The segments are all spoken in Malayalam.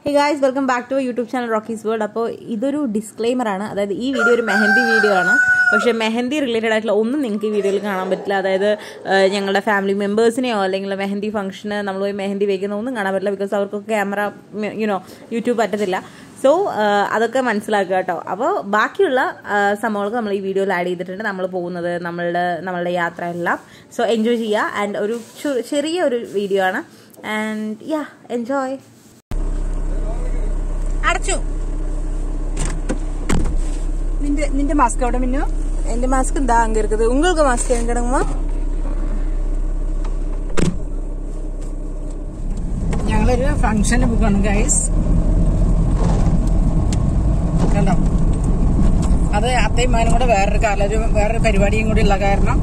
Hey guys, welcome back to our YouTube channel Rocky's World. അപ്പോൾ ഇതൊരു ഡിസ്ക്ലെയിമർ ആണ്. അതായത് ഈ വീഡിയോ ഒരു മെഹന്തി വീഡിയോ ആണ്. പക്ഷേ മെഹന്തി റിലേറ്റഡ് ആയിട്ടുള്ള ഒന്നും നിങ്ങൾക്ക് ഈ വീഡിയോയിൽ കാണാൻ പറ്റില്ല. അതായത് ഞങ്ങളുടെ ഫാമിലി മെമ്പേഴ്സിനെയോ അല്ലെങ്കിൽ മെഹന്തി ഫംഗ്ഷന് നമ്മൾ പോയി മെഹന്തി വയ്ക്കുന്ന ഒന്നും കാണാൻ പറ്റില്ല. ബിക്കോസ് അവർക്കൊക്കെ ക്യാമറ യൂട്യൂബ് പറ്റത്തില്ല. സോ അതൊക്കെ മനസ്സിലാക്കുക കേട്ടോ. അപ്പോൾ ബാക്കിയുള്ള സംഭവങ്ങൾക്ക് നമ്മൾ ഈ വീഡിയോയിൽ ആഡ് ചെയ്തിട്ടുണ്ട്. നമ്മൾ പോകുന്നത് നമ്മളുടെ യാത്ര എല്ലാം. സോ എൻജോയ് ചെയ്യുക. ആൻഡ് ഒരു ചെറിയൊരു വീഡിയോ ആണ്. And ya enjoy. അടച്ചു. നിന്റെ മാസ്ക് അവിടെ മിന്നു. എന്റെ മാസ്ക് എന്താ അങ്ക இருக்குது. உங்களுக்கு மாஸ்க் எங்க கிடங்குமா? ഞങ്ങളൊരു ഫംഗ്ഷന് പോവാണ് ഗൈസ്. കണ്ടോ, അത് അത്തയും മാനും കൂടെ വേറൊരു പരിപാടിയും കൂടി ഉള്ള കാരണം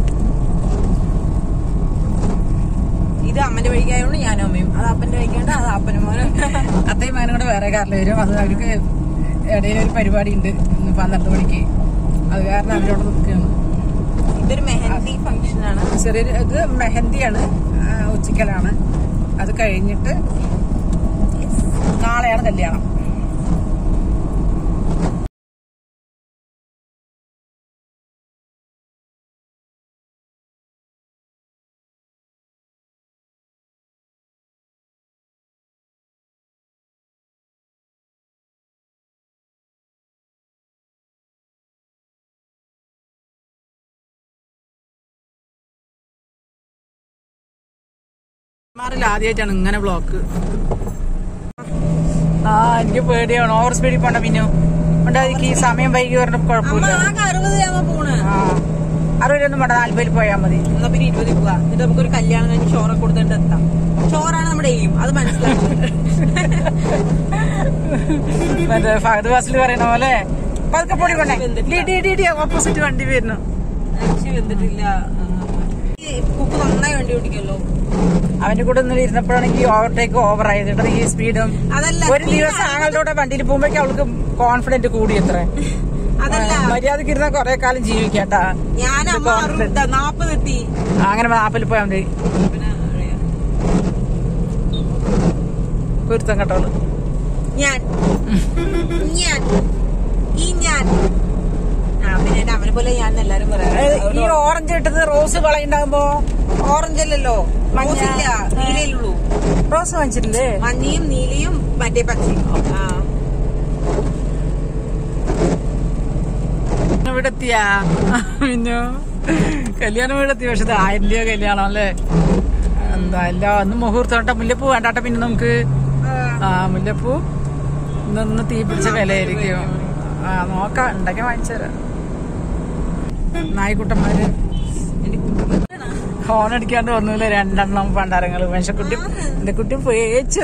ഇത് അമ്മന്റെ വഴിക്കായതുകൊണ്ട് ഞാനും അമ്മയും, അത് അപ്പന്റെ വഴിക്കാണ്ട് അത് അപ്പനും മോനും. അത്തയും മാനും കൂടെ വേറെ കാറിൽ വരും. അത് അവർക്ക് ഇടയിലൊരു പരിപാടി ഉണ്ട് 12 മണിക്ക്. അത് കാരണം അവരോട് നിൽക്കുകയാണ്. ഇതൊരു മെഹന്തി ഫംഗ്ഷൻ ആണ്. ചെറിയൊരു ഇത് മെഹന്തിയാണ്, ഉച്ചക്കലാണ്. അത് കഴിഞ്ഞിട്ട് നാളെയാണ് കല്യാണം. ആദ്യമായിട്ടാണ് ഇങ്ങനെ ബ്ലോക്ക്. എനിക്ക് പേടിയാണ്. ഓവർ സ്പീഡിൽ പോണ്ട. പിന്നെ ഉണ്ടായിരിക്കും ഈ സമയം വൈകി വരണം. കുഴപ്പമില്ല. 60 വേണ്ട, 40 പോയാൽ മതി. എന്നാ പിന്നെ 20 പോവാ. എന്നിട്ട് നമുക്കൊരു കല്യാണം കഴിഞ്ഞ് ചോറൊക്കെ കൊടുത്തിട്ട് എത്താം. ചോറാണ് നമ്മുടെ എയിം, അത് മനസ്സിലാക്കുന്നത്. മറ്റേ ഫഹദ് വാസിൽ പറയുന്ന പോലെ പതുക്കെ പൊടി കൊണ്ടേ ഓപ്പോസിറ്റ് വണ്ടി വരുന്നു. വെന്തിട്ടില്ല. കുക്ക് നന്നായി വണ്ടി ഓടിക്കല്ലോ. അവന്റെ കൂടെ ഒന്നും ഇരുന്നപ്പോഴാണെങ്കിൽ ഓവർടേക്ക് ഓവർ ആയത്. ഈ സ്പീഡും ഒരു ദിവസം ആങ്ങളുടെ കൂടെ വണ്ടിയിൽ പോകുമ്പോഴേക്കും അവൾക്ക് കോൺഫിഡന്റ് കൂടി. എത്ര മര്യാദക്ക് ഇരുന്ന കൊറേ കാലം ജീവിക്കാട്ടാ. അങ്ങനെ 40 പോയാൽ മതി. പൊരുത്തം കേട്ടോളൂ. പിന്നെ അവനെ പോലെ ഞാൻ എല്ലാരും പറയാം. ഈ ഓറഞ്ച് ഇട്ടത് റോസ് കളയുണ്ടാകുമ്പോ ഓറഞ്ച് അല്ലല്ലോ, മഞ്ഞില്ല, നീലയുള്ളൂ. റോസ് വാങ്ങിച്ചിട്ടില്ലേ? മഞ്ഞയും നീലയും മറ്റേ പച്ചയും. വീടെത്തിയാ പിന്നെ കല്യാണം വീടെത്തി. പക്ഷെ 1000 രൂപ കല്യാണം അല്ലേ? എന്താ എല്ലാം അന്ന് മുഹൂർത്തം. മുല്ലപ്പൂ വേണ്ടാട്ടെ. പിന്നെ നമുക്ക് മുല്ലപ്പൂ ഇന്നൊന്ന് തീ പിടിച്ച വിലയായിരിക്കും. നോക്കാം, ഉണ്ടാക്കി വാങ്ങിച്ചുതരാം. നായ്ക്കുട്ടന്മാര് ഹോൺ അടിക്കാണ്ട് വന്നില്ല. 2 പണ്ടാരങ്ങള്. മനുഷ്യക്കുട്ടി എന്റെ കുട്ടി പേച്ചു.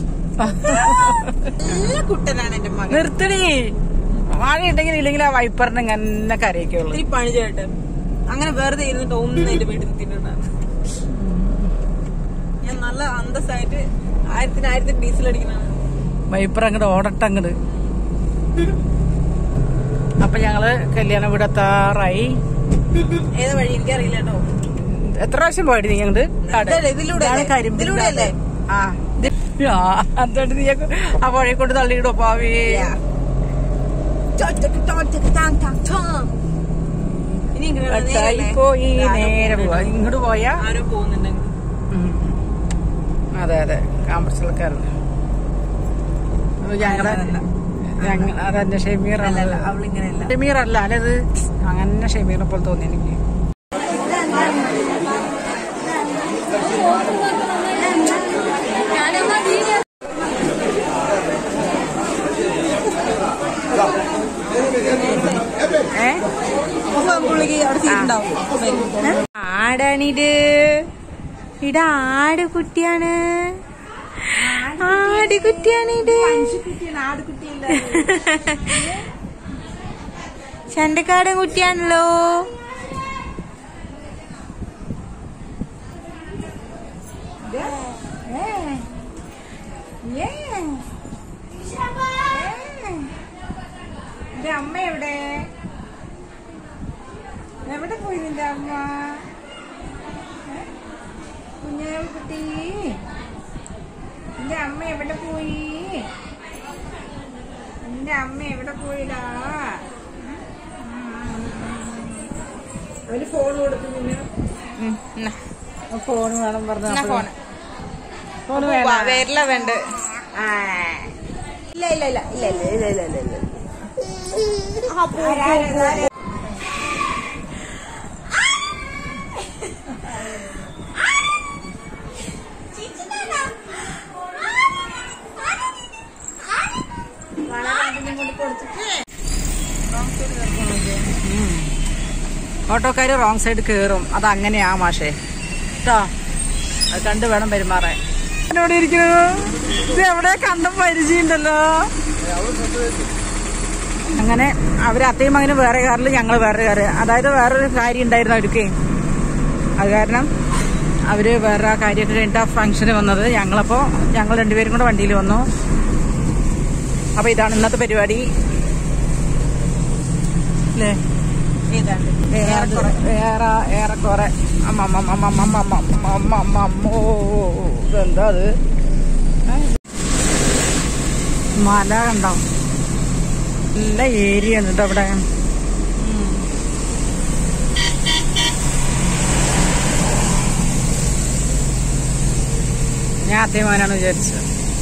നിർത്തണി. മഴ ഉണ്ടെങ്കിൽ ഇല്ലെങ്കിൽ ആ വൈപ്പറിന് ഇങ്ങനെ കരയൊക്കെയുള്ളൂ. പണി ചെയ്യട്ടെ. അങ്ങനെ വെറുതെ ഇരുന്നിട്ട് ഒന്നും എന്റെ വീട്ടിൽ എത്തിയിട്ടുണ്ടായിരുന്നു. ഞാൻ നല്ല അന്തസ്സായിട്ട് 1000 ഡീസൽ അടിക്കുന്നതാണ്. വൈപ്പർ അങ്ങോട്ട് ഓടട്ടങ്ങട്. അപ്പൊ ഞങ്ങള് കല്യാണം വീട് എത്താറായി. ഏതാ വഴി എനിക്കറിയില്ല കേട്ടോ. എത്ര പ്രാവശ്യം പോയിട്ട് നീ ഞങ്ങള് ഇതിലൂടെ അതുകൊണ്ട് നീ ആ പുഴയെ കൊണ്ട് തള്ളിയിടോ പാവേ. പോയി നേരെ പോവാ. ഇങ്ങോട്ട് പോയാ ആരോ പോകുന്നുണ്ടെങ്കിൽ. അതെ അതെ, കാമ്പർച്ചിലക്കാരുണ്ട്. അതെന്നെ ഷെമീർ ഷെമീർ അല്ല അല്ലത് അങ്ങനെ ഷെമീറിനെ പോലെ തോന്നി എനിക്ക്. ആടാണിത്. ആട് കുട്ടിയാണ്. ആടുകുട്ടിയാണിത്. ചണ്ടക്കാടൻ കുട്ടിയാണല്ലോ. അമ്മ എവിടെ? എവിടെ പോയി നിന്റെ അമ്മ? കുഞ്ഞാവി കുട്ടി, നിന്റെ അമ്മ എവിടെ പോയി? അവന് ഫോൺ കൊടുത്തു. പിന്നെ ഫോൺ വേണം പറഞ്ഞു. ഫോൺ വരില്ല വേണ്ട. ഇല്ല ഇല്ല ഇല്ല ഇല്ല ഇല്ല ഇല്ല ഇല്ല ഇല്ല ഇല്ല. ഓട്ടോക്കാര് റോങ് സൈഡ് കേറും. അതങ്ങനെയാ മാഷേ കേട്ടോ. അത് കണ്ട് വേണം പെരുമാറാൻ. എവിടെ ഇരിക്കുന്നത്? ഇത് എവിടെ കണ്ട പരിചയമുണ്ടല്ലോ. അങ്ങനെ അവര് അത്തയും മകനും വേറെ കാറിൽ, ഞങ്ങൾ വേറെ കാറ്. അതായത് വേറൊരു കാര്യം ഉണ്ടായിരുന്നു അവർക്ക്. അത് കാരണം അവര് വേറെ കാര്യമൊക്കെ കഴിഞ്ഞിട്ട് ഫംഗ്ഷന് വന്നത്. ഞങ്ങൾ രണ്ടുപേരും കൂടെ വണ്ടിയിൽ വന്നു. അപ്പൊ ഇതാണ് ഇന്നത്തെ പരിപാടി അല്ലേ? ഏറെക്കുറെ. ഇതെന്താ അത്? മല കണ്ടോ? നല്ല ഏരിയ ഉണ്ട് കേട്ടോ അവിടെ. ഞാൻ അതേമാനാണ് വിചാരിച്ചത്.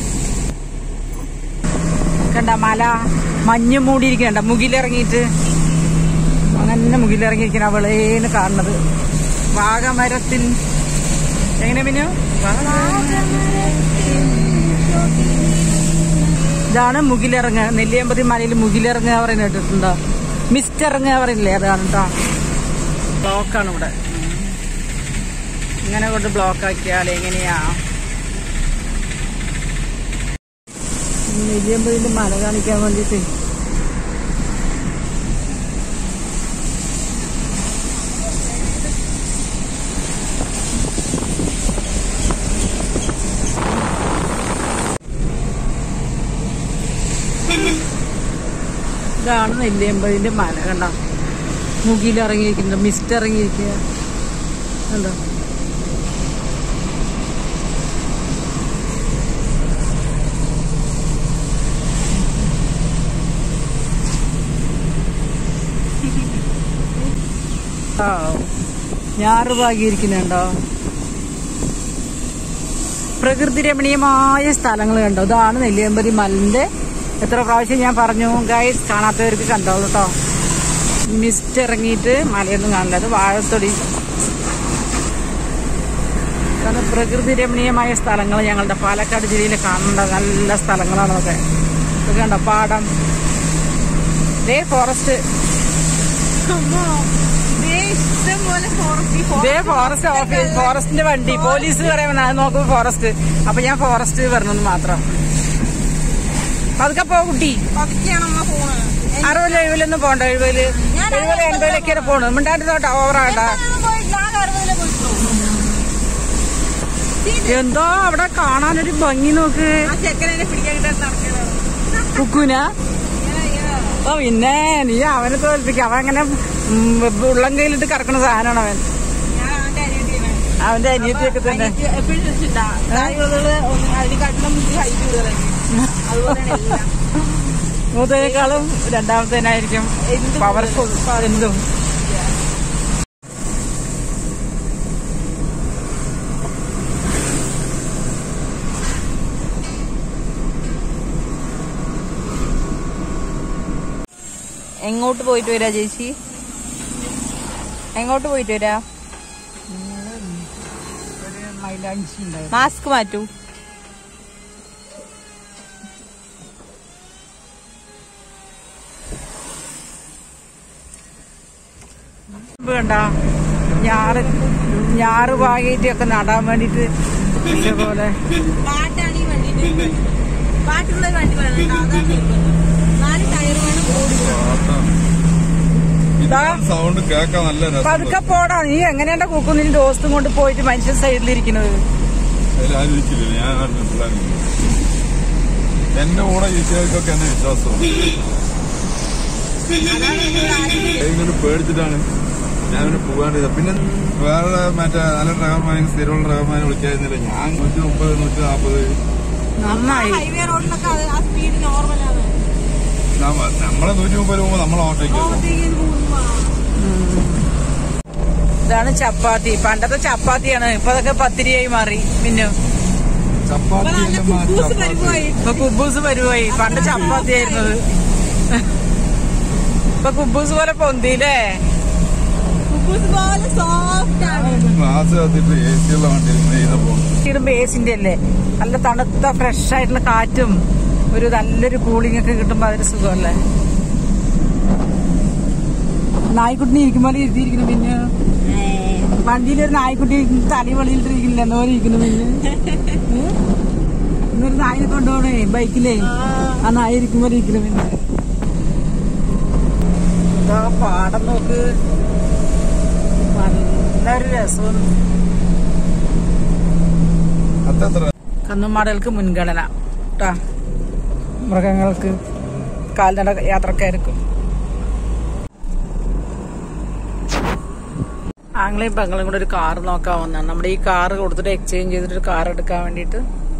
കണ്ട മല മഞ്ഞ് മൂടിയിരിക്കണ്ട, മുകിലിറങ്ങിയിട്ട് അങ്ങനെ മുകിലിറങ്ങിയിരിക്കണം. അവളേന്ന് കാണുന്നത് വാഗമരത്തിൽ. എങ്ങനെ പിന്നെ ഇതാണ് മുകിലിറങ്ങുക. നെല്ലിയമ്പതി മലയിൽ മുകിലിറങ്ങുക പറയുന്നത് കേട്ടിട്ടുണ്ടോ? മിസ്റ്റ് ഇറങ്ങുക പറയുന്നില്ലേ? അതാണ് കേട്ടോ. ബ്ലോക്കാണ് ഇവിടെ. ഇങ്ങനെ കൊണ്ട് ബ്ലോക്ക് ആക്കിയാൽ എങ്ങനെയാ? നെല്ലിയമ്പതിന്റെ മല കാണിക്കാൻ വേണ്ടിട്ട് ഇതാണ് നെല്ലിയമ്പതിന്റെ മല. കണ്ടോ? മുകിലിറങ്ങിയിരിക്കുന്നത്, മിസ്റ്റ് ഇറങ്ങിയിരിക്കുക. കണ്ടോ? ഞാറുപാകിയിരിക്കുന്നുണ്ടോ? പ്രകൃതി രമണീയമായ സ്ഥലങ്ങൾ കണ്ടോ? ഇതാണ് നെല്ലിയമ്പതി മലന്റെ. എത്ര പ്രാവശ്യം ഞാൻ പറഞ്ഞു ഗൈസ്, കാണാത്തവർക്ക് കണ്ടോളൂ കേട്ടോ. മിസ്റ്റ് ഇറങ്ങിയിട്ട് മലയൊന്നും കാണില്ല. അത് വാഴത്തൊടി. കാരണം പ്രകൃതി രമണീയമായ സ്ഥലങ്ങൾ ഞങ്ങളുടെ പാലക്കാട് ജില്ലയിൽ കാണേണ്ട നല്ല സ്ഥലങ്ങളാണ് അതൊക്കെ. ഇത് കണ്ടോ? പാടം. ദേ ഫോറസ്റ്റ്. ഫോറസ്റ്റിന്റെ വണ്ടി. പോലീസ് പറയാൻ നോക്കുമ്പോ ഫോറസ്റ്റ്. അപ്പൊ ഞാൻ ഫോറസ്റ്റ് പറഞ്ഞെന്ന് മാത്രം. അതൊക്കെ പോ കുട്ടി. 60 70 പോണ്ട. 70 80 പോണു. മിണ്ടാണ്ട് തോട്ടാ ഓവറാകണ്ട. എന്തോ അവിടെ കാണാനൊരു ഭംഗി നോക്ക്. കുക്കുന. ഓ പിന്നെ നീ അവനെ തോൽപ്പിക്കും. അവൻ അങ്ങനെ ഉള്ളം കയ്യിലിട്ട് കറക്കണ സാധനമാണ് അവൻ. അവന്റെ അനിയത്തിയൊക്കെ തന്നെ. മൂത്തതിനേക്കാളും രണ്ടാമത്തേനായിരിക്കും പവർഫുൾ എന്തും. എങ്ങോട്ട് പോയിട്ട് വരാ ചേച്ചി? എങ്ങോട്ട് പോയിട്ട് വരാ? മാസ്ക് മാറ്റൂ. വേണ്ട ഞാറ് പാകിയിട്ടൊക്കെ നടാൻ വേണ്ടിട്ട് ഇതേപോലെ സൗണ്ട് കേൾക്കാൻ നല്ല രസം. പതുക്കെ പോടാ. നീ എങ്ങനെയാ കുക്കും നിന്റെ ദോസ്തും കൊണ്ട് പോയിട്ട് മനുഷ്യൻ സൈഡിലിരിക്കുന്നത്? എന്റെ കൂടെ ഈച്ചകൾക്കൊക്കെ എന്നെ വിശ്വാസമാണ്. പേടിച്ചിട്ടാണ് ഞാൻ പോകാണ്ടിരുന്നത്. പിന്നെ വേറെ മറ്റേ നല്ല ഡ്രൈവർമാരെ, സ്ഥിരമുള്ള ഡ്രൈവർമാരെ വിളിക്കാതിരുന്നില്ല. ഞാൻ 130 140. നമ്മളെ 130 പോകുമ്പോ നമ്മളെ ഓട്ടോയ്ക്ക് ഇതാണ് ചപ്പാത്തി. പണ്ടത്തെ ചപ്പാത്തിയാണ്, ഇപ്പൊ അതൊക്കെ പത്തിരിയായി മാറി. മിന്നു ഇപ്പൊ കുബൂസ് പരിവായി. പണ്ട് ചപ്പാത്തി ആയിരുന്നത്, ഇപ്പൊ കുബൂസ് പോലെ പൊന്തിയില്ലേ? ഇടുമ്പോ ഏസിന്റെ അല്ലേ, നല്ല തണുത്ത ഫ്രഷ് ആയിട്ടുള്ള കാറ്റും ഒരു നല്ലൊരു കൂളിംഗ് ഒക്കെ കിട്ടുമ്പോ അതൊരു സുഖമല്ലേ. നായ്ക്കുട്ടിനെ ഇരിക്കുമ്പോ ഇരുത്തിയിരിക്കുന്നു. പിന്നെ വണ്ടിയിലൊരു നായ്ക്കുട്ടി തലി വെളിയിലിട്ടിരിക്കില്ല എന്നോലെ ഇരിക്കുന്നു. പിന്നെ ഇന്നൊരു നായിനെ കൊണ്ടുപോകണേ ബൈക്കിലേ, ആ നായ ഇരിക്കുമ്പോ ഇരിക്കുന്നു. പിന്നെ എന്താ പാടം നോക്ക്, നല്ലൊരു രസവും. കന്നുമാടുകൾക്ക് മുൻഗണന കേട്ടാ, മൃഗങ്ങൾക്ക്, കാൽനട യാത്രക്കാർക്കും. ആങ്ങളെയും പെങ്ങളും കൂടെ ഒരു കാർ നോക്കാൻ വന്നാണ്. നമ്മുടെ ഈ കാറ് കൊടുത്തിട്ട് എക്സ്ചേഞ്ച് ചെയ്തിട്ട് ഒരു കാർ എടുക്കാൻ വേണ്ടിട്ട്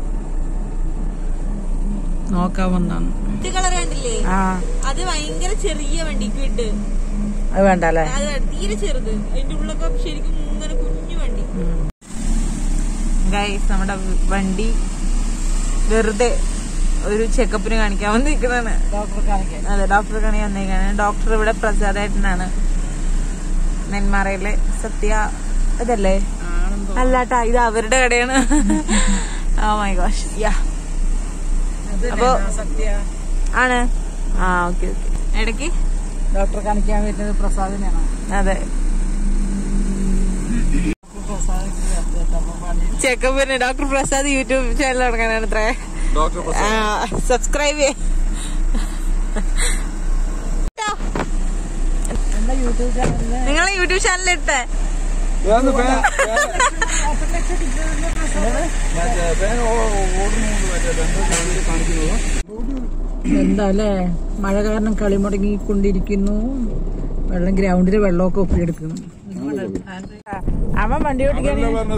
നോക്കാൻ വന്നാണ്. ആ അത് ഭയങ്കര ചെറിയ വണ്ടിക്ക് വിട്ട് അത് വേണ്ട അല്ലേ, തീരെ ചെറുത്. അതിന്റെ ഉള്ളൊക്കെ ശരിക്കും ഇങ്ങനെ കുഞ്ഞു വണ്ടി. ഗൈസ്, നമ്മുടെ വണ്ടി വെറുതെ ഒരു ചെക്കപ്പിന് കാണിക്കാൻ വന്നിരിക്കുന്നതാണ്. ഡോക്ടറെ കാണിക്കാൻ. അതെ, ഡോക്ടറെ കാണിക്കാൻ വന്നിരിക്കാണ്. ഡോക്ടർ ഇവിടെ പ്രസാദേട്ടനാണ്, നെന്മാറയിലെ. സത്യ ഇതല്ലേ? അല്ലാട്ടാ, ഇത് അവരുടെ കടയാണ്. Oh my gosh, ya. അപ്പൊ ആണ്. ആ ഓക്കെ ഓക്കെ. ഇടയ്ക്ക് ഡോക്ടറെ കാണിക്കാൻ വരുന്നത് പ്രസാദിനാണ്. അതെ, ചെക്കപ്പിന് ഡോക്ടർ പ്രസാദ് യൂട്യൂബ് ചാനൽ തുടങ്ങാനാണ് അത്രേ. സബ്സ്ക്രൈബ് ചെയ്യ. നിങ്ങളെ യൂട്യൂബ് ചാനൽ ഇട്ടേ. എന്താ അല്ലേ, മഴ കാരണം കളി മുടങ്ങിക്കൊണ്ടിരിക്കുന്നു. ഗ്രൗണ്ടില് വെള്ളമൊക്കെ ഒപ്പിയെടുക്കുന്നു. അവൻ വണ്ടി ഓടിക്കാൻ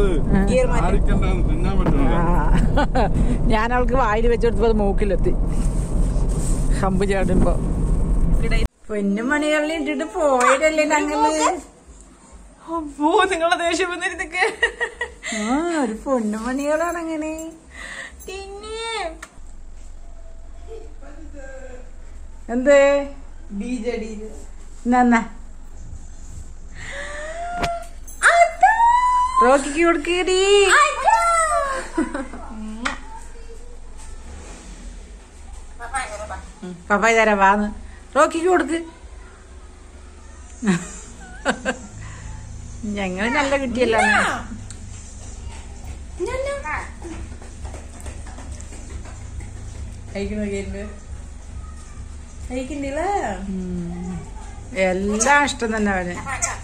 ഞാൻ അവൾക്ക് വായിൽ വെച്ചെടുത്തപ്പോ അത് മൂക്കിലെത്തി. ഹമ്പ് ചാടുമ്പോ പൊന്നും മണികളിൽ ഇട്ടിട്ട് പോയതല്ലേ ഞങ്ങള്. അപ്പോ നിങ്ങളെ ദേഷ്യം വന്നിരുന്നൊക്കെ ഒരു പൊന്നുമണികളാണ് അങ്ങനെ. എന്തേ എന്നാ റോക്കിക്ക് കൊടുക്കേടി. പപ്പായ തരാ, വാന്ന് റോക്കിക്ക് കൊടുക്ക്. ഞങ്ങള് നല്ല കുട്ടിയല്ല. എല്ലാം ഇഷ്ടം തന്നെ അവന്.